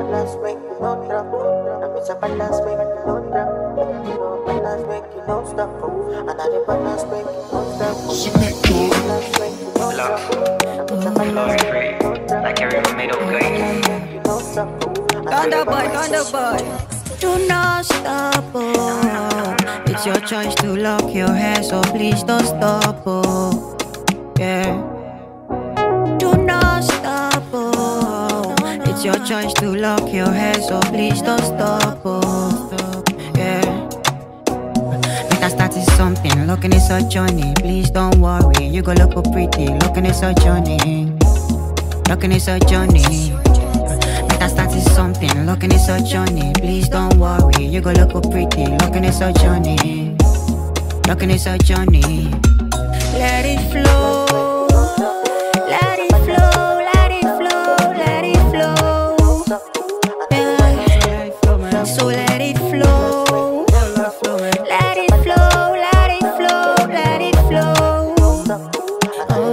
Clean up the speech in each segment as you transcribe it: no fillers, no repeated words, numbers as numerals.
Balance make you no drop. I'm it's a balance make you no drop. You know balance make you no stop. Another balance make you no stop. Balance make you no drop. I'm it's a balance make you no drop. Like everyone made of good. Thunder boy, do not stop, oh. It's your choice to lock your hair, so please don't stop, oh. Yeah. Do not stop, oh. It's your choice to lock your hair, so please don't stop, oh. Yeah. Make us start is something, looking it's a journey. Please don't worry, you go look pretty. Looking it's a journey. Looking it's a journey. That start is something, looking it's a journey. Please don't worry, you go look pretty. Looking it's a journey. Looking it's a journey. Let it flow. Let it flow, let it flow, let it flow. Yeah. So let it flow. Let it flow, let it flow, let it flow. Oh.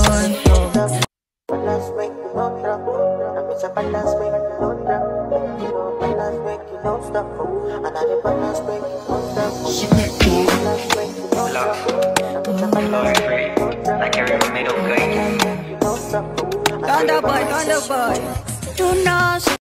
Balance make you no drop. It's a balance make you no drop. You know balance make you no stop. Another balance make you no stop. Balance make you no drop. It's a balance make you no drop. Like everyone made of good. You no stop. Thunder boy, do not